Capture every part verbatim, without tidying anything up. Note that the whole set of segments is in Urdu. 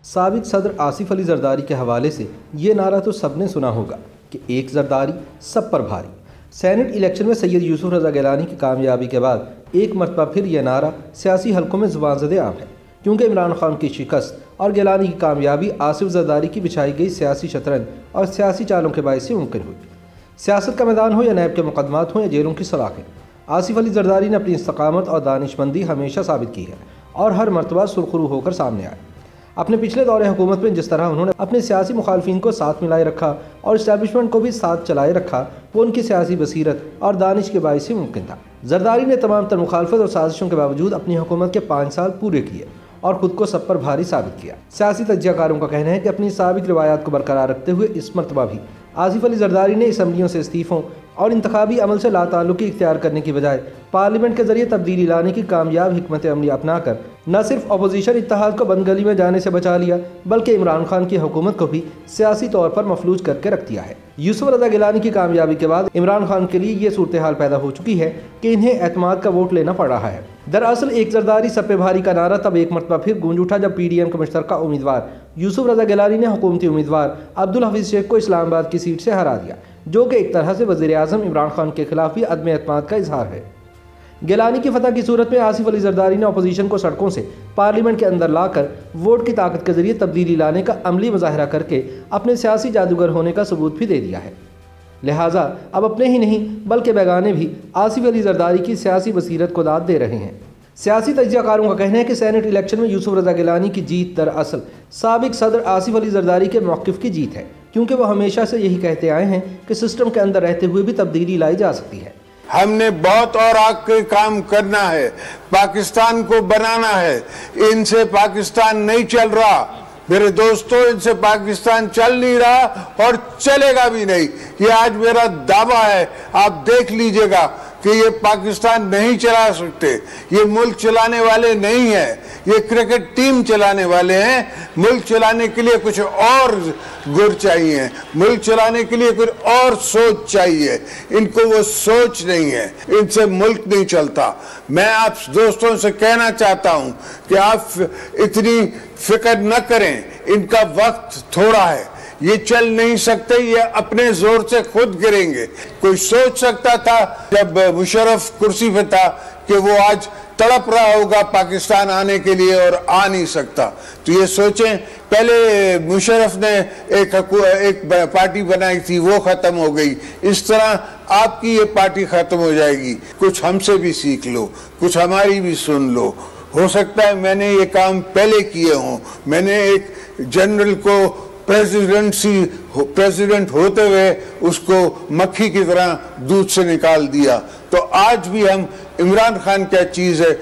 سابق صدر آصف علی زرداری کے حوالے سے یہ نعرہ تو سب نے سنا ہوگا کہ ایک زرداری سب پر بھاری۔ سینٹ الیکشن میں سید یوسف رضا گیلانی کی کامیابی کے بعد ایک مرتبہ پھر یہ نعرہ سیاسی حلقوں میں زبان زد عام ہے، کیونکہ عمران خان کی شکست اور گیلانی کی کامیابی آصف زرداری کی بچھائی گئی سیاسی شطرنج اور سیاسی چالوں کے باعث سے ممکن ہوئی۔ سیاست کا میدان ہو یا نیب کے مقدمات ہوں یا جیلوں کی سلاخیں، آصف علی زرداری نے اپنی استقامت اور دانش مندی ہمیشہ ثابت کی ہے اور ہر مرتبہ سرخرو ہو کر سامنے آئے۔ اپنے پچھلے دور حکومت میں جس طرح انہوں نے اپنے سیاسی مخالفین کو ساتھ ملائے رکھا اور اسٹیبلشمنٹ کو بھی ساتھ چلائے رکھا، وہ ان کی سیاسی بصیرت اور دانش کے باعث سے ممکن تھا۔ زرداری نے تمام تر مخالفت اور سازشوں کے باوجود اپنی حکومت کے پانچ سال پورے کیے اور خود کو سب پر بھاری ثابت کیا۔ سیاسی تجزیہ کاروں کا کہنا ہے کہ اپنی سابق روایات کو برقرار رکھتے ہوئے اس مرتبہ بھی آصف علی زرداری نے اسمبلیوں سے استعفوں اور انتخابی عمل سے لا تعلقی اختیار کرنے کی بجائے پارلیمنٹ کے ذریعے تبدیلی لانے کی کامیاب حکمت عملی اپنا کر نہ صرف اپوزیشن اتحاد کو بند گلی میں جانے سے بچا لیا، بلکہ عمران خان کی حکومت کو بھی سیاسی طور پر مفلوج کر کے رکھ دیا ہے۔ یوسف رضا گیلانی کی کامیابی کے بعد عمران خان کے لیے یہ صورتحال پیدا ہو چکی ہے کہ انہیں اعتماد کا ووٹ لینا پڑ رہا ہے۔ دراصل ایک زرداری سب پہ بھاری کا نعرہ تب ایک مرتبہ پھر گونج اٹھا جب پی ڈی ایم کے مشترکہ امیدوار یوسف رضا گیلانی نے حکومتی امیدوار عبدالحفیظ شیخ کو اسلام آباد کی سیٹ سے ہرا دیا، جو کہ ایک طرح سے وزیر اعظم عمران خان کے خلاف بھی عدم اعتماد کا اظہار ہے۔ گیلانی کی فتح کی صورت میں آصف علی زرداری نے اپوزیشن کو سڑکوں سے پارلیمنٹ کے اندر لا کر ووٹ کی طاقت کے ذریعے تبدیلی لانے کا عملی مظاہرہ کر کے اپنے سیاسی جادوگر ہونے کا ثبوت بھی دے دیا ہے۔ لہٰذا اب اپنے ہی نہیں بلکہ بیگانے بھی آصف علی زرداری کی سیاسی بصیرت کو داد دے رہے ہیں۔ سیاسی تجزیہ کاروں کا کہنا ہے کہ سینٹ الیکشن میں یوسف رضا گیلانی کی جیت دراصل سابق صدر آصف علی زرداری کے موقف کی جیت ہے، کیونکہ وہ ہمیشہ سے یہی کہتے آئے ہیں کہ سسٹم کے اندر رہتے ہوئے بھی تبدیلی لائی جا سکتی ہے۔ ہم نے بہت اور آگ کے کام کرنا ہے، پاکستان کو بنانا ہے، ان سے پاکستان نہیں چل رہا میرے دوستو، ان سے پاکستان چل نہیں رہا اور چلے گا بھی نہیں۔ یہ آج میرا دعویٰ ہے، آپ دیکھ لیجئے گا کہ یہ پاکستان نہیں چلا سکتے، یہ ملک چلانے والے نہیں ہیں، یہ کرکٹ ٹیم چلانے والے ہیں۔ ملک چلانے کے لیے کچھ اور گر چاہیے، ملک چلانے کے لیے کچھ اور سوچ چاہیے، ان کو وہ سوچ نہیں ہے، ان سے ملک نہیں چلتا۔ میں آپ دوستوں سے کہنا چاہتا ہوں کہ آپ اتنی فکر نہ کریں، ان کا وقت تھوڑا ہے، یہ چل نہیں سکتے، یہ اپنے زور سے خود گریں گے۔ کوئی سوچ سکتا تھا جب مشرف کرسی پہ تھا کہ وہ آج تڑپ رہا ہوگا پاکستان آنے کے لیے اور آ نہیں سکتا؟ تو یہ سوچیں، پہلے مشرف نے ایک ایک پارٹی بنائی تھی، وہ ختم ہو گئی، اس طرح آپ کی یہ پارٹی ختم ہو جائے گی۔ کچھ ہم سے بھی سیکھ لو، کچھ ہماری بھی سن لو۔ ہو سکتا ہے میں نے یہ کام پہلے کیے ہوں، میں نے ایک جنرل کو پریزیڈنسی پریزیڈنٹ ہوتے ہوئے اس کو مکھی کی طرح دودھ سے نکال دیا، تو آج بھی ہم عمران خان کیا چیز ہے،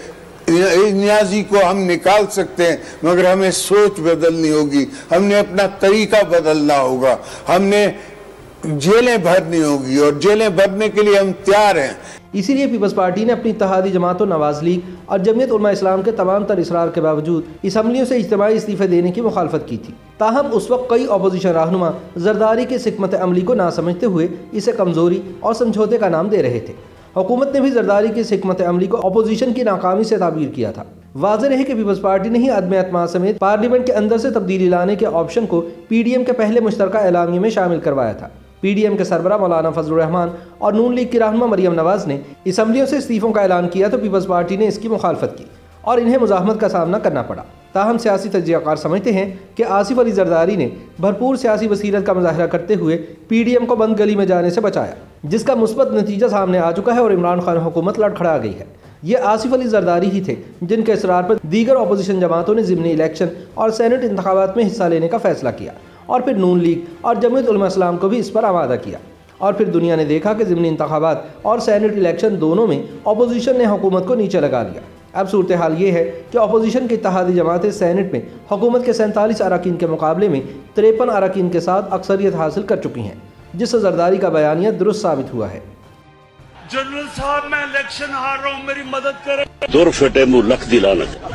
نیازی کو ہم نکال سکتے ہیں، مگر ہمیں سوچ بدلنی ہوگی، ہم نے اپنا طریقہ بدلنا ہوگا، ہم نے جیلیں بھرنی ہوگی اور جیلیں بھرنے کے لیے ہم تیار ہیں۔ اسی لیے پیپلز پارٹی نے اپنی اتحادی جماعتوں نواز لیگ اور جمعیت علماء اسلام کے تمام تر اصرار کے باوجود اسمبلیوں سے اجتماعی استعفے دینے کی مخالفت کی تھی۔ تاہم اس وقت کئی اپوزیشن رہنما زرداری کے حکمت عملی کو نہ سمجھتے ہوئے اسے کمزوری اور سمجھوتے کا نام دے رہے تھے۔ حکومت نے بھی زرداری کی حکمت عملی کو اپوزیشن کی ناکامی سے تعبیر کیا تھا۔ واضح رہے کہ پیپلز پارٹی نے ہی عدم اعتماد سمیت پارلیمنٹ کے اندر سے تبدیلی لانے کے آپشن کو پی ڈی ایم کے پہلے مشترکہ اعلامیے میں شامل کروایا تھا۔ پی ڈی ایم کے سربراہ مولانا فضل الرحمان اور نون لیگ کی رہنما مریم نواز نے اسمبلیوں سے استعفوں کا اعلان کیا تو پیپلز پارٹی نے اس کی مخالفت کی اور انہیں مزاحمت کا سامنا کرنا پڑا۔ تاہم سیاسی تجزیہ کار سمجھتے ہیں کہ آصف علی زرداری نے بھرپور سیاسی بصیرت کا مظاہرہ کرتے ہوئے پی ڈی ایم کو بند گلی میں جانے سے بچایا، جس کا مثبت نتیجہ سامنے آ چکا ہے اور عمران خان حکومت لڑکھڑا گئی ہے۔ یہ آصف علی زرداری ہی تھے جن کے اصرار پر دیگر اپوزیشن جماعتوں نے ضمنی الیکشن اور سینٹ انتخابات میں حصہ لینے کا فیصلہ کیا، اور پھر نون لیگ اور جمعیت علماء اسلام کو بھی اس پر آمادہ کیا، اور پھر دنیا نے دیکھا کہ ضمنی انتخابات اور سینٹ الیکشن دونوں میں اپوزیشن نے حکومت کو نیچے لگا دیا۔ اب صورتحال یہ ہے کہ اپوزیشن کی اتحادی جماعتیں سینٹ میں حکومت کے سینتالیس اراکین کے مقابلے میں تریپن اراکین کے ساتھ اکثریت حاصل کر چکی ہیں، جس سے زرداری کا بیانیہ درست ثابت ہوا ہے۔ جنرل صاحب میں الیکشن ہار رہا ہوں، میری مدد کریں۔ دور فٹے منہ لکھ دلانا۔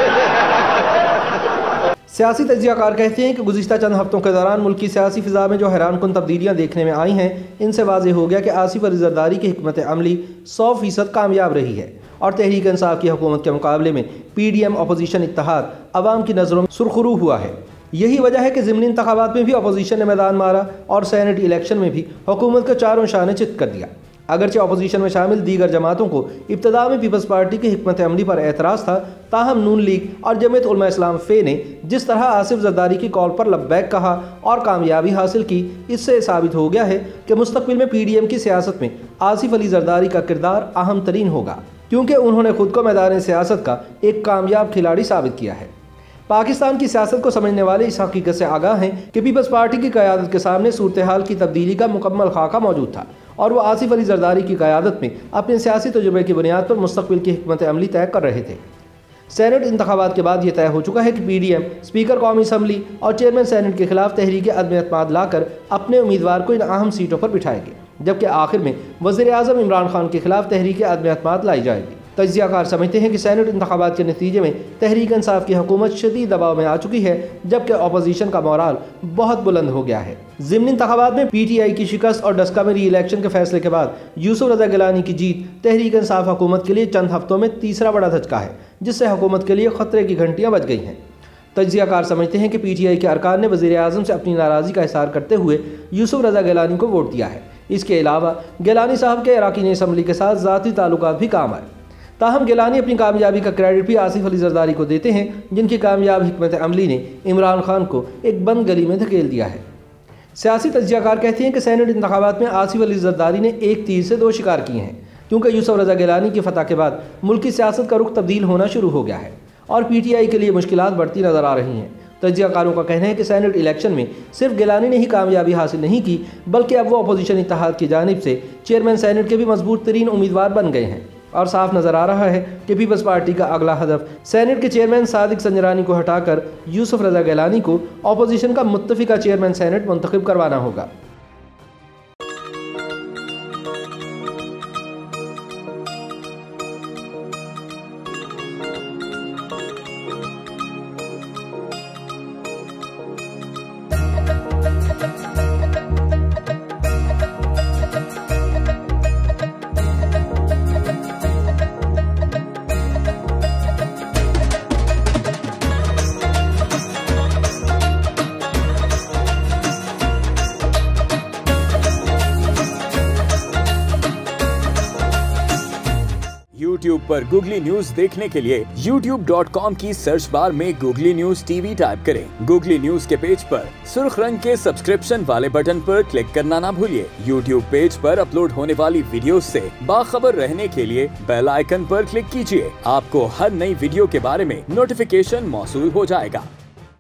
سیاسی تجزیہ کار کہتے ہیں کہ گزشتہ چند ہفتوں کے دوران ملکی سیاسی فضا میں جو حیران کن تبدیلیاں دیکھنے میں آئی ہیں، ان سے واضح ہو گیا کہ آصف علی زرداری کی حکمت عملی سو فیصد کامیاب رہی ہے اور تحریک انصاف کی حکومت کے مقابلے میں پی ڈی ایم اپوزیشن اتحاد عوام کی نظروں میں سرخرو ہوا ہے۔ یہی وجہ ہے کہ ضمنی انتخابات میں بھی اپوزیشن نے میدان مارا اور سینٹ الیکشن میں بھی حکومت کا چاروں شانے چت کر دیا۔ اگرچہ اپوزیشن میں شامل دیگر جماعتوں کو ابتدا میں پیپلز پارٹی کی حکمت عملی پر اعتراض تھا، تاہم نون لیگ اور جمعیت علماء اسلام فے نے جس طرح آصف زرداری کی کال پر لبیک کہا اور کامیابی حاصل کی، اس سے ثابت ہو گیا ہے کہ مستقبل میں پی ڈی ایم کی سیاست میں آصف علی زرداری کا کردار اہم ترین ہوگا، کیونکہ انہوں نے خود کو میدان سیاست کا ایک کامیاب کھلاڑی ثابت کیا ہے۔ پاکستان کی سیاست کو سمجھنے والے اس حقیقت سے آگاہ ہیں کہ پیپلز پارٹی کی قیادت کے سامنے صورتحال کی تبدیلی کا مکمل خاکہ موجود تھا اور وہ آصف علی زرداری کی قیادت میں اپنے سیاسی تجربے کی بنیاد پر مستقبل کی حکمت عملی طے کر رہے تھے۔ سینٹ انتخابات کے بعد یہ طے ہو چکا ہے کہ پی ڈی ایم اسپیکر قومی اسمبلی اور چیئرمین سینٹ کے خلاف تحریک عدم اعتماد لا کر اپنے امیدوار کو ان اہم سیٹوں پر بٹھائے گے، جبکہ آخر میں وزیر اعظم عمران خان کے خلاف تحریک عدم اعتماد لائی جائے گی۔ تجزیہ کار سمجھتے ہیں کہ سینٹ انتخابات کے نتیجے میں تحریک انصاف کی حکومت شدید دباؤ میں آ چکی ہے، جبکہ اپوزیشن کا مورال بہت بلند ہو گیا ہے۔ ضمنی انتخابات میں پی ٹی آئی کی شکست اور ڈسکا میں ری الیکشن کے فیصلے کے بعد یوسف رضا گیلانی کی جیت تحریک انصاف حکومت کے لیے چند ہفتوں میں تیسرا بڑا دھچکا ہے، جس سے حکومت کے لیے خطرے کی گھنٹیاں بج گئی ہیں۔ تجزیہ کار سمجھتے ہیں کہ پی ٹی آئی کے ارکان نے وزیر اعظم سے اپنی ناراضی کا اظہار کرتے ہوئے یوسف رضا گیلانی کو ووٹ دیا ہے۔ اس کے علاوہ گیلانی صاحب کے اراکین اسمبلی کے ساتھ ذاتی تعلقات بھی کام آئے، تاہم گیلانی اپنی کامیابی کا کریڈٹ بھی آصف علی زرداری کو دیتے ہیں، جن کی کامیاب حکمت عملی نے عمران خان کو ایک بند گلی میں دھکیل دیا ہے۔ سیاسی تجزیہ کار کہتے ہیں کہ سینٹ انتخابات میں آصف علی زرداری نے ایک تیر سے دو شکار کیے ہیں، کیونکہ یوسف رضا گیلانی کی فتح کے بعد ملکی سیاست کا رخ تبدیل ہونا شروع ہو گیا ہے اور پی ٹی آئی کے لیے مشکلات بڑھتی نظر آ رہی ہیں۔ تجزیہ کاروں کا کہنا ہے کہ سینٹ الیکشن میں صرف گیلانی نے ہی کامیابی حاصل نہیں کی، بلکہ اب وہ اپوزیشن اتحاد کی جانب سے چیئرمین سینٹ کے بھی مضبوط ترین امیدوار بن گئے ہیں، اور صاف نظر آ رہا ہے کہ پیپلز پارٹی کا اگلا ہدف سینٹ کے چیئرمین صادق سنجرانی کو ہٹا کر یوسف رضا گیلانی کو اپوزیشن کا متفقہ چیئرمین سینٹ منتخب کروانا ہوگا۔ یوٹیوب پر گوگلی نیوز دیکھنے کے لیے یوٹیوب ڈاٹ کام کی سرچ بار میں گوگلی نیوز ٹی وی ٹائپ کریں۔ گوگلی نیوز کے پیج پر سرخ رنگ کے سبسکرپشن والے بٹن پر کلک کرنا نہ بھولیے۔ یوٹیوب پیج پر اپلوڈ ہونے والی ویڈیوز سے باخبر رہنے کے لیے بیل آئیکن پر کلک کیجیے۔ آپ کو ہر نئی ویڈیو کے بارے میں نوٹیفیکیشن موصول ہو جائے گا۔